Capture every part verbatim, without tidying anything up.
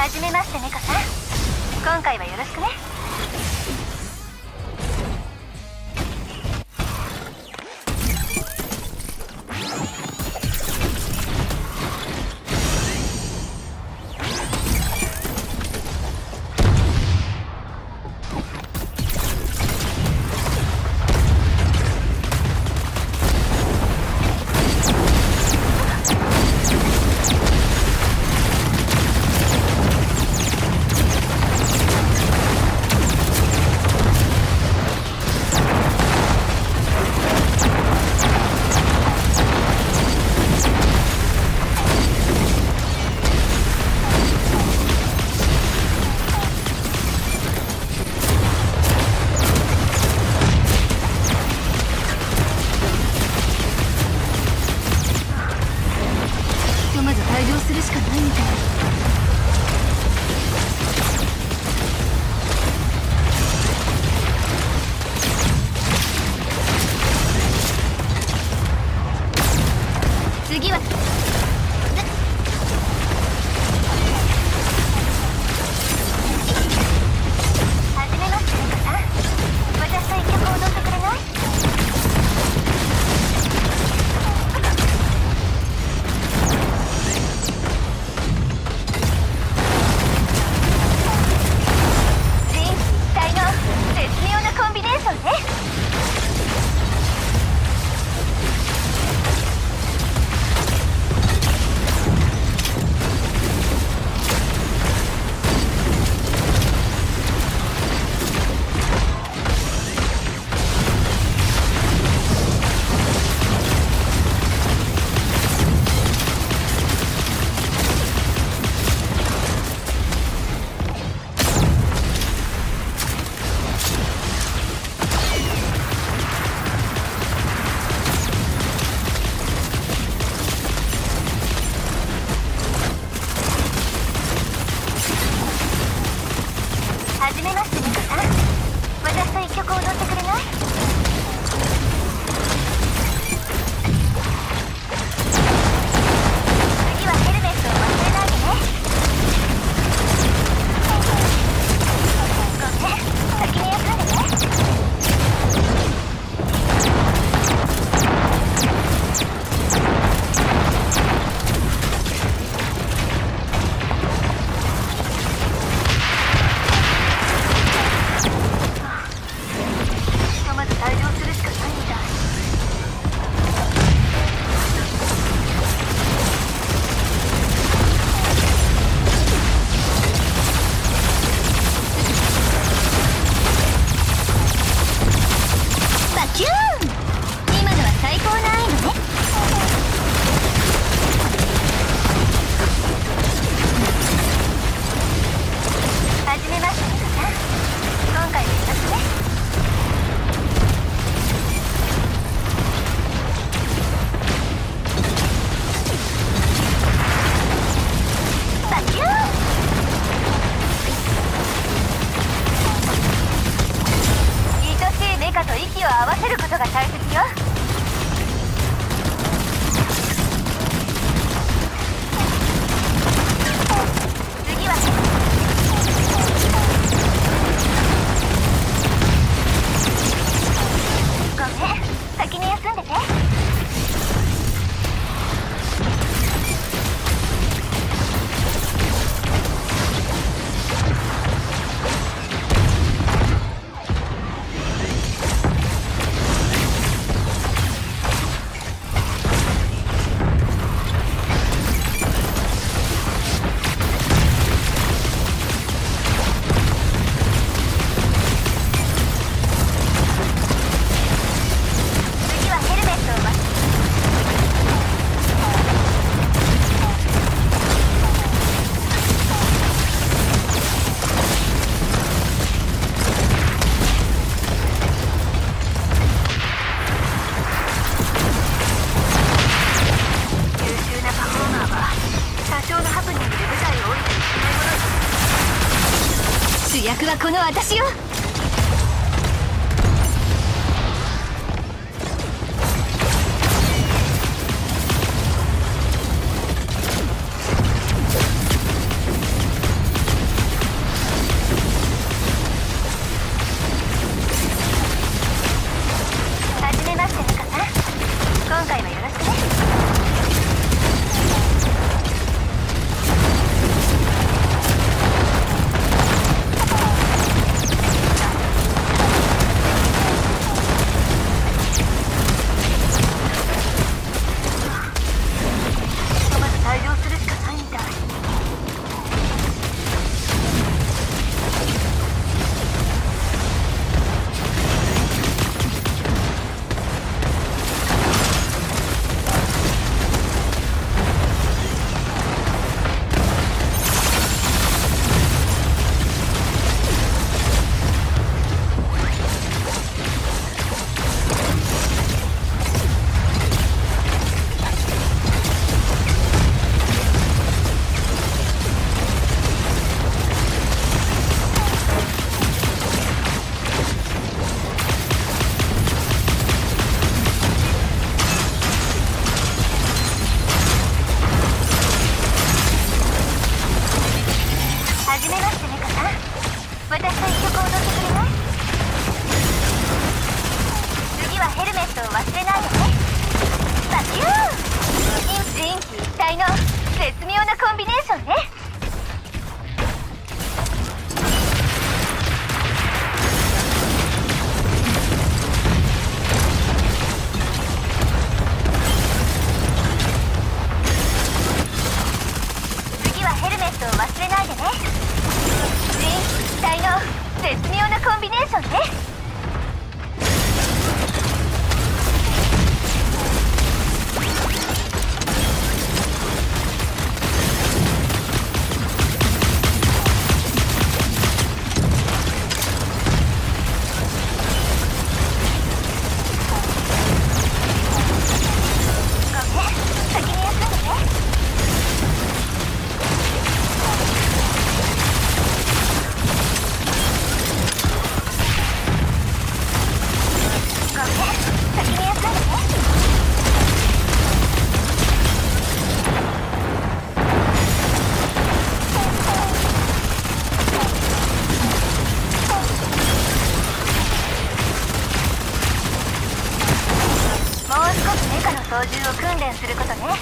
じめましてメカさん、今回はよろしくね。 主役はこの私よ。 私と一曲踊ってくれない？次はヘルメットを忘れないでね。バキューン！人機一体の絶妙なコンビネーションね。次はヘルメットを忘れないでね。人機一体の絶妙なコンビネーションね。操縦を訓練することね。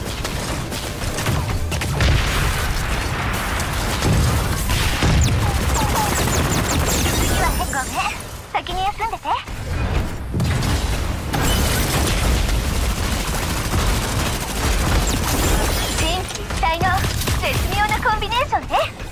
次はへごめん、先に休んでて。人機一体の絶妙なコンビネーションね。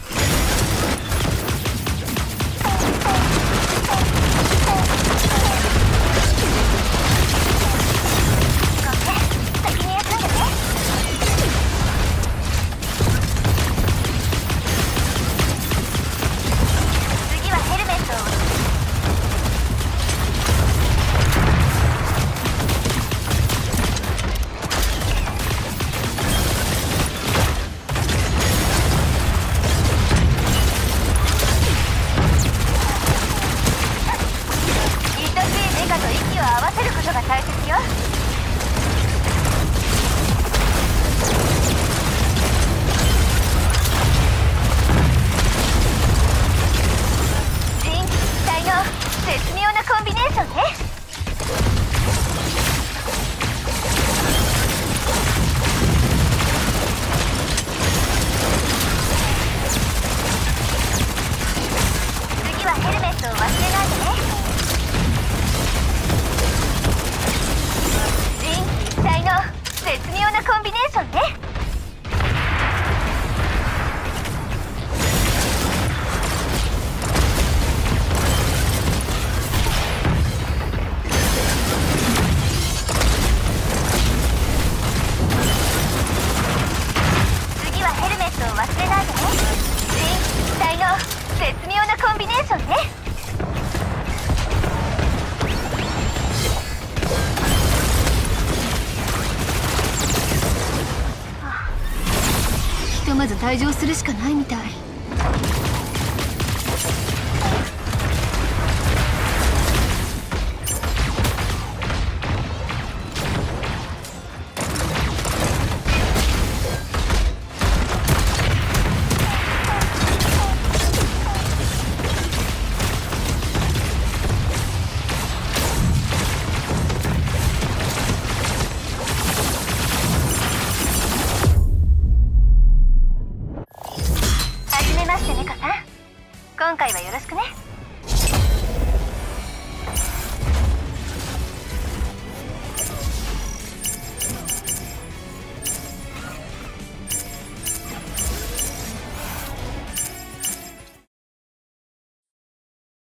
息を合わせることが大切よ。人機一体の絶妙なコンビネーションね。次はヘルメットを忘れないでね。絶妙なコンビネーションね。次はヘルメットを忘れないでね。人機一体の絶妙なコンビネーションね。ひとまず退場するしかないみたい。